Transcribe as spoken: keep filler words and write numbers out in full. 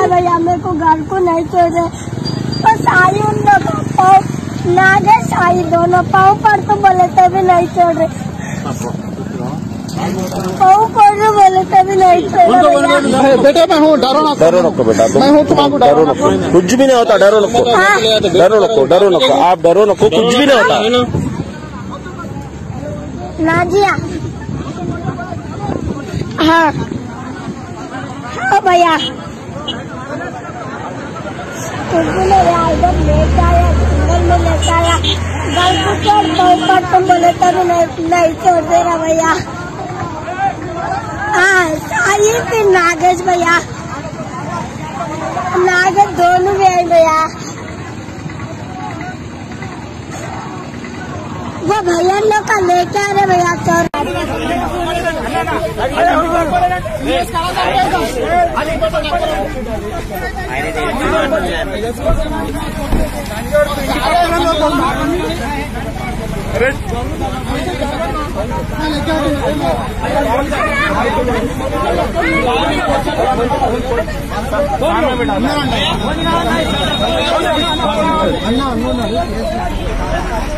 भैया, मेरे को घर को नहीं छोड़ रहे। बस आई उन लोग का पाँव नागेश आई दोनों पाँव पर तो बोले तभी नहीं छोड़ रहे, पाँव पर तो बोले तभी नहीं छोड़ रहे। बेटा मैं हूँ, डरो ना, डरो नको बेटा, मैं हूँ, तुम्हारे डरो नको, कुछ भी नहीं होता, डरो नको, डरो नको, डरो नको, आप डरो नको, कुछ भी नहीं होता। नाजिया हाँ हाँ भैया, कुछ भी नहीं आया, इधर लेके आया, जंगल में लेके आया, घर को छोड़ पाँव पर तुम बोले तभी नहीं नहीं छोड़ देगा भैया। हाँ आई फिर नागेश भैया, नागेश दोनों भी आई भैया। वो भैया लोग का लेके आ रहे भैया चोर। अन्ना